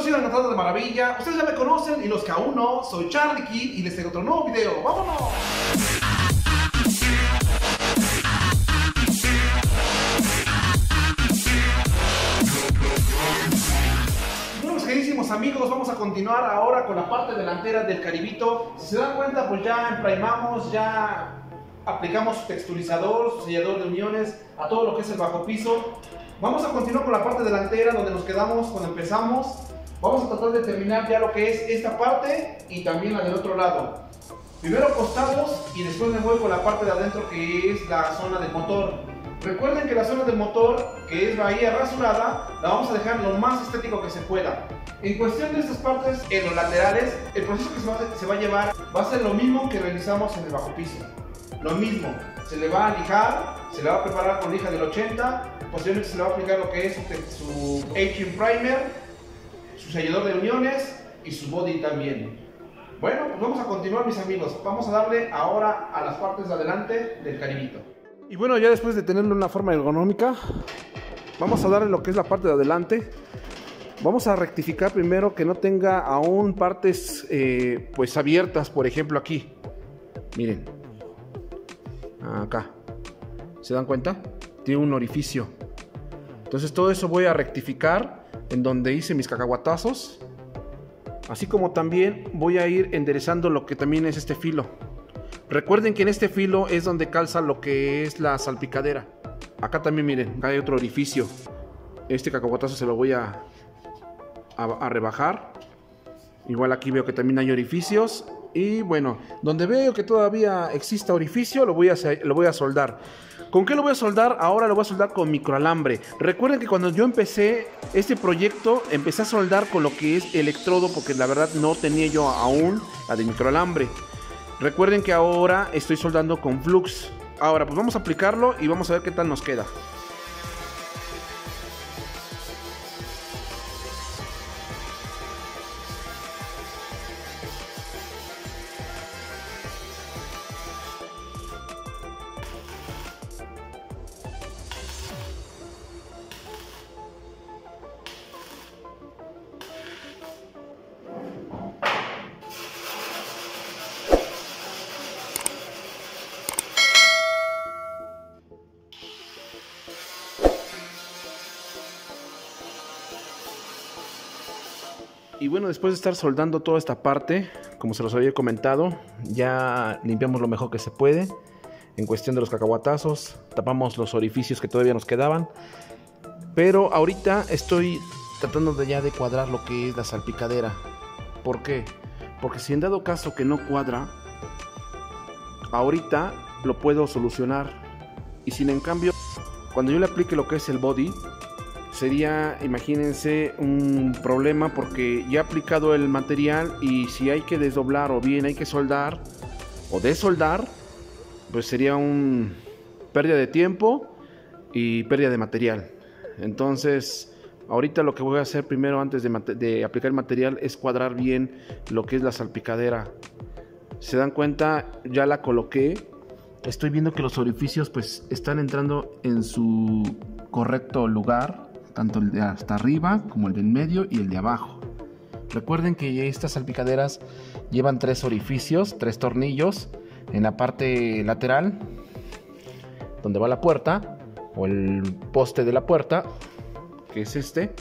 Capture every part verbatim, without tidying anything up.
soy el Notado de Maravilla, ustedes ya me conocen y los que aún no, soy Charlie Kid y les traigo otro nuevo video. ¡Vámonos! Bueno, mis queridísimos amigos, vamos a continuar ahora con la parte delantera del Caribito. Si se dan cuenta, pues ya emprimamos, ya aplicamos su texturizador, su sellador de uniones a todo lo que es el bajo piso. Vamos a continuar con la parte delantera donde nos quedamos cuando empezamos. Vamos a tratar de terminar ya lo que es esta parte y también la del otro lado. Primero costados y después me voy con la parte de adentro que es la zona del motor. Recuerden que la zona del motor, que es bahía rasurada, la vamos a dejar lo más estético que se pueda. En cuestión de estas partes, en los laterales, el proceso que se va, a, se va a llevar va a ser lo mismo que realizamos en el bajo piso. Lo mismo, se le va a lijar, se le va a preparar con lija del ochenta, posteriormente se le va a aplicar lo que es su aging primer, su sellador de uniones y su body también. Bueno, pues vamos a continuar, mis amigos. Vamos a darle ahora a las partes de adelante del Caribito. Y bueno, ya después de tenerlo una forma ergonómica, vamos a darle lo que es la parte de adelante. Vamos a rectificar primero que no tenga aún partes eh, pues abiertas, por ejemplo aquí. Miren. Acá. ¿Se dan cuenta? Tiene un orificio. Entonces todo eso voy a rectificar en donde hice mis cacahuatazos. Así como también voy a ir enderezando lo que también es este filo. Recuerden que en este filo es donde calza lo que es la salpicadera. Acá también miren, acá hay otro orificio. Este cacahuatazo se lo voy a, a, a rebajar. Igual aquí veo que también hay orificios. Y bueno, donde veo que todavía exista orificio, lo voy a, lo voy a soldar. ¿Con qué lo voy a soldar? Ahora lo voy a soldar con microalambre. Recuerden que cuando yo empecé este proyecto, empecé a soldar con lo que es electrodo, porque la verdad no tenía yo aún la de microalambre. Recuerden que ahora estoy soldando con flux. Ahora pues vamos a aplicarlo y vamos a ver qué tal nos queda. Y bueno, después de estar soldando toda esta parte, como se los había comentado, ya limpiamos lo mejor que se puede. En cuestión de los cacahuatazos, tapamos los orificios que todavía nos quedaban. Pero ahorita estoy tratando de ya de cuadrar lo que es la salpicadera. ¿Por qué? Porque si en dado caso que no cuadra, ahorita lo puedo solucionar. Y sin en cambio, cuando yo le aplique lo que es el body, sería, imagínense, un problema porque ya he aplicado el material y si hay que desdoblar o bien hay que soldar o desoldar, pues sería un pérdida de tiempo y pérdida de material. Entonces, ahorita lo que voy a hacer primero antes de, de aplicar el material es cuadrar bien lo que es la salpicadera. Se dan cuenta, ya la coloqué. Estoy viendo que los orificios pues están entrando en su correcto lugar. Tanto el de hasta arriba como el del medio y el de abajo. Recuerden que estas salpicaderas llevan tres orificios, tres tornillos en la parte lateral donde va la puerta o el poste de la puerta, que es este,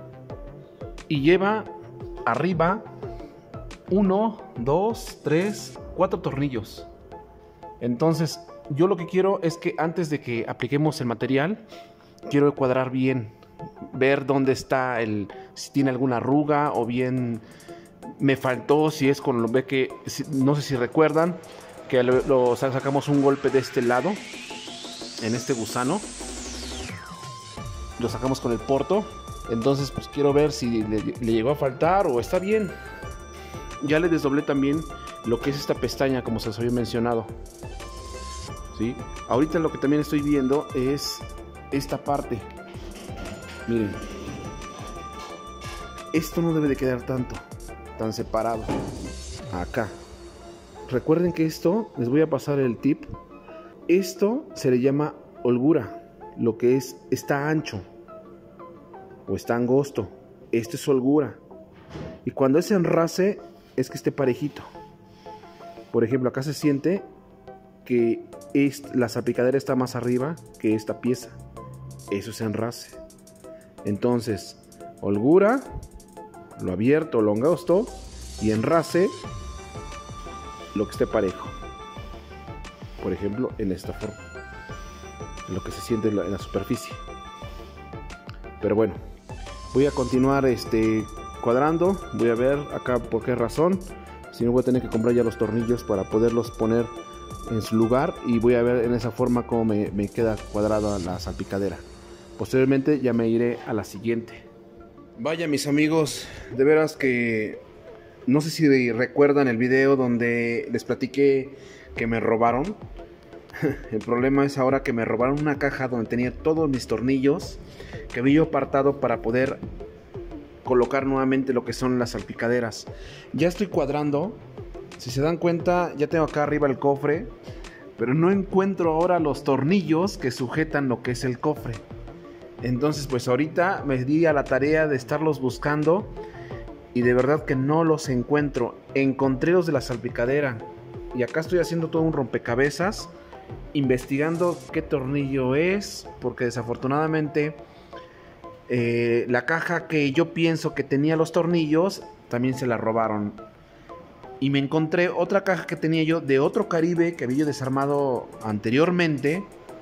y lleva arriba uno, dos, tres, cuatro tornillos. Entonces yo lo que quiero es que antes de que apliquemos el material, quiero cuadrar bien, ver dónde está el, si tiene alguna arruga o bien me faltó, si es con lo ve que, no sé si recuerdan que lo, lo sacamos un golpe de este lado en este gusano, lo sacamos con el porto. Entonces pues quiero ver si le, le llegó a faltar o está bien. Ya le desdoblé también lo que es esta pestaña, como se os había mencionado, ¿sí? Ahorita lo que también estoy viendo es esta parte. Miren, esto no debe de quedar tanto, tan separado. Acá. Recuerden que esto, les voy a pasar el tip. Esto se le llama holgura, lo que es, está ancho o está angosto. Esto es holgura. Y cuando es enrase es que esté parejito. Por ejemplo, acá se siente que es, la salpicadera está más arriba que esta pieza. Eso es enrase. Entonces, holgura, lo abierto, lo angosto, y enrase, lo que esté parejo. Por ejemplo, en esta forma, lo que se siente en la, en la superficie. Pero bueno, voy a continuar este, cuadrando. Voy a ver acá por qué razón. Si no, voy a tener que comprar ya los tornillos para poderlos poner en su lugar. Y voy a ver en esa forma cómo me, me queda cuadrada la salpicadera. Posteriormente ya me iré a la siguiente. Vaya, mis amigos, de veras que no sé si recuerdan el video donde les platiqué que me robaron. El problema es ahora que me robaron una caja donde tenía todos mis tornillos que había yo apartado para poder colocar nuevamente lo que son las salpicaderas. Ya estoy cuadrando. Si se dan cuenta, ya tengo acá arriba el cofre, pero no encuentro ahora los tornillos que sujetan lo que es el cofre. Entonces pues ahorita me di a la tarea de estarlos buscando y de verdad que no los encuentro. Encontré los de la salpicadera y acá estoy haciendo todo un rompecabezas, investigando qué tornillo es, porque desafortunadamente eh, la caja que yo pienso que tenía los tornillos también se la robaron. Y me encontré otra caja que tenía yo de otro Caribe que había yo desarmado anteriormente.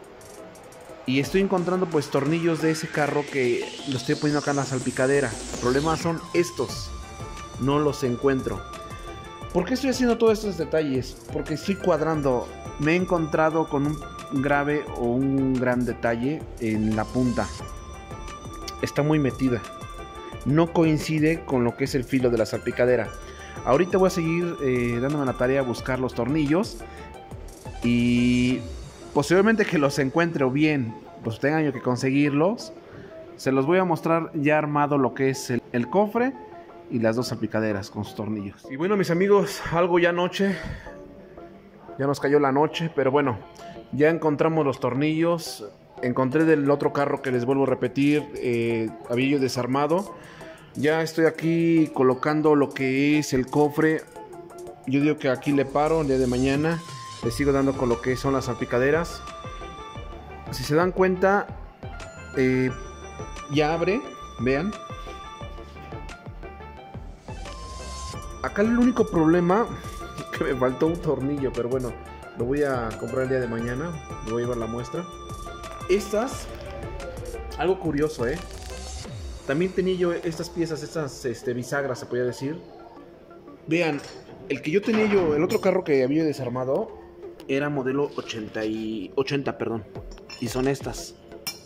Y estoy encontrando pues tornillos de ese carro que lo estoy poniendo acá en la salpicadera. El problema son estos. No los encuentro. ¿Por qué estoy haciendo todos estos detalles? Porque estoy cuadrando. Me he encontrado con un grave o un gran detalle en la punta. Está muy metida. No coincide con lo que es el filo de la salpicadera. Ahorita voy a seguir eh, dándome la tarea a buscar los tornillos. Y posiblemente que los encuentre o bien pues tenga yo que conseguirlos. Se los voy a mostrar ya armado lo que es el, el cofre y las dos salpicaderas con sus tornillos. Y bueno, mis amigos, algo ya noche. Ya nos cayó la noche, pero bueno, ya encontramos los tornillos. Encontré del otro carro que les vuelvo a repetir, eh, había yo desarmado. Ya estoy aquí colocando lo que es el cofre. Yo digo que aquí le paro el día de mañana. Le sigo dando con lo que son las salpicaderas. Si se dan cuenta, eh, ya abre, vean. Acá el único problema es que me faltó un tornillo, pero bueno, lo voy a comprar el día de mañana. Le voy a llevar la muestra. Estas, algo curioso, eh. También tenía yo estas piezas, estas este, bisagras, se podría decir. Vean, el que yo tenía yo, el otro carro que había desarmado, era modelo ochenta, y, ochenta, perdón. Y son estas.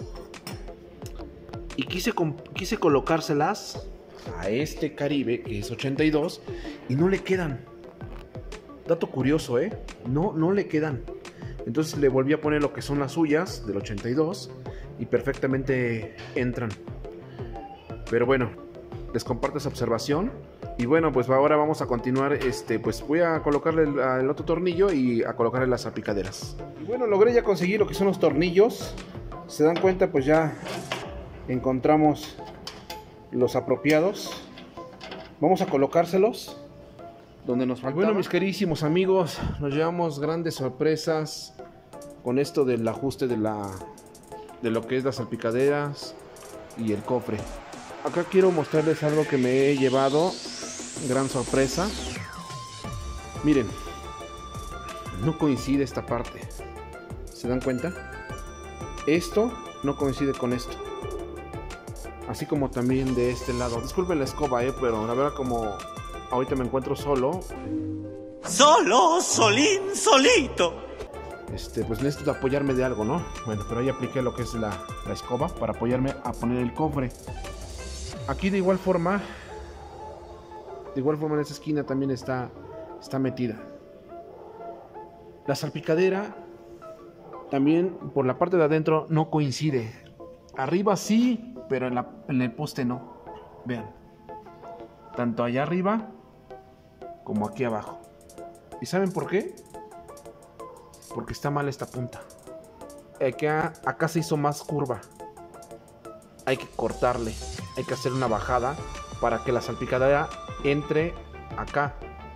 Y quise, quise colocárselas a este Caribe, que es ochenta y dos, y no le quedan. Dato curioso, ¿eh? No, no le quedan. Entonces le volví a poner lo que son las suyas del ochenta y dos y perfectamente entran. Pero bueno, les comparto esa observación. Y bueno, pues ahora vamos a continuar. Este, pues voy a colocarle el, el otro tornillo y a colocarle las salpicaderas. Y bueno, logré ya conseguir lo que son los tornillos. Se dan cuenta, pues ya encontramos los apropiados. Vamos a colocárselos donde nos faltaba. Bueno, mis queridísimos amigos, nos llevamos grandes sorpresas con esto del ajuste de la de lo que es las salpicaderas y el cofre. Acá quiero mostrarles algo que me he llevado, gran sorpresa. Miren, no coincide esta parte. ¿Se dan cuenta? Esto no coincide con esto. Así como también de este lado. Disculpen la escoba, eh, pero la verdad como ahorita me encuentro solo. Solo, solín, solito. Este, pues necesito apoyarme de algo, ¿no? Bueno, pero ahí apliqué lo que es la, la escoba para apoyarme a poner el cofre. Aquí de igual forma, de igual forma en esta esquina también está, está metida. La salpicadera también por la parte de adentro no coincide. Arriba sí, pero en, la, en el poste no. Vean. Tanto allá arriba como aquí abajo. ¿Y saben por qué? Porque está mal esta punta. Acá, acá se hizo más curva. Hay que cortarle. Hay que hacer una bajada para que la salpicadera entre acá,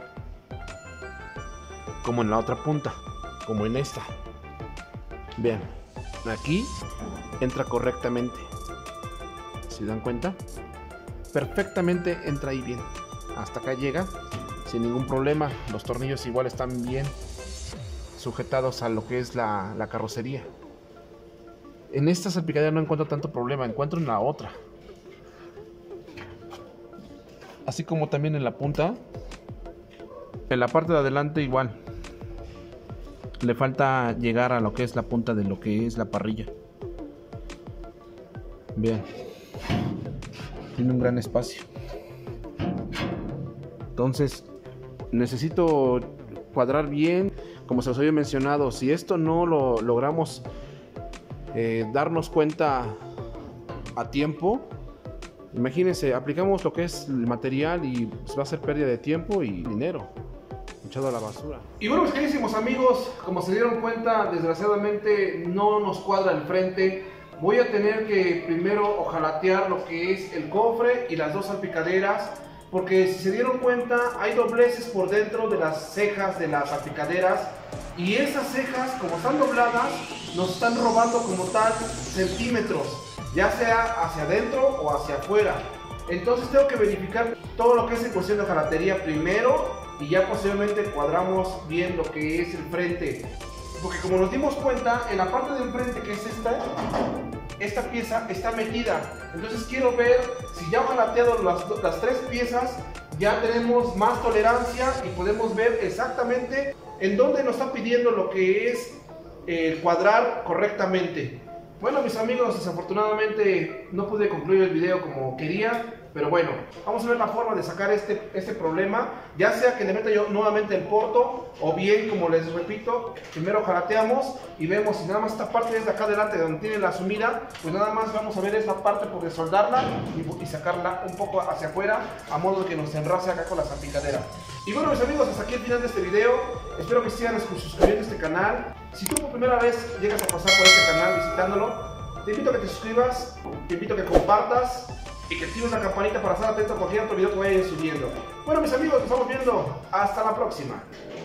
como en la otra punta, como en esta. Vean, aquí entra correctamente. ¿Se dan cuenta? Perfectamente entra ahí bien. Hasta acá llega sin ningún problema. Los tornillos igual están bien sujetados a lo que es la, la carrocería. En esta salpicadera no encuentro tanto problema, encuentro en la otra. Así como también en la punta. En la parte de adelante igual. Le falta llegar a lo que es la punta de lo que es la parrilla. Vean. Tiene un gran espacio. Entonces necesito cuadrar bien. Como se os había mencionado, si esto no lo logramos eh, darnos cuenta a tiempo, imagínense, aplicamos lo que es el material y pues, va a ser pérdida de tiempo y dinero echado a la basura. Y bueno, mis queridísimos amigos, como se dieron cuenta, desgraciadamente no nos cuadra el frente. Voy a tener que primero ojalatear lo que es el cofre y las dos salpicaderas, porque si se dieron cuenta hay dobleces por dentro de las cejas de las salpicaderas, y esas cejas, como están dobladas, nos están robando como tal centímetros, ya sea hacia adentro o hacia afuera. Entonces tengo que verificar todo lo que es en cuestión de ojalatería primero, y ya posteriormente cuadramos bien lo que es el frente. Porque como nos dimos cuenta, en la parte del frente, que es esta, esta pieza está metida. Entonces quiero ver si ya ojalateado las, las tres piezas, ya tenemos más tolerancia y podemos ver exactamente en dónde nos está pidiendo lo que es eh, cuadrar correctamente. Bueno, mis amigos, desafortunadamente no pude concluir el video como quería, pero bueno, vamos a ver la forma de sacar este, este problema, ya sea que le meta yo nuevamente el porto, o bien, como les repito, primero ojalateamos y vemos si nada más esta parte es de acá adelante donde tiene la sumida, pues nada más vamos a ver esta parte por desoldarla y, y sacarla un poco hacia afuera, a modo de que nos enrace acá con la salpicadera. Y bueno, mis amigos, hasta aquí el final de este video. Espero que sigan suscribiendo a este canal. Si tú por primera vez llegas a pasar por este canal visitándolo, te invito a que te suscribas, te invito a que compartas y que actives la campanita para estar atento a cualquier otro video que vaya subiendo. Bueno, mis amigos, nos estamos viendo. Hasta la próxima.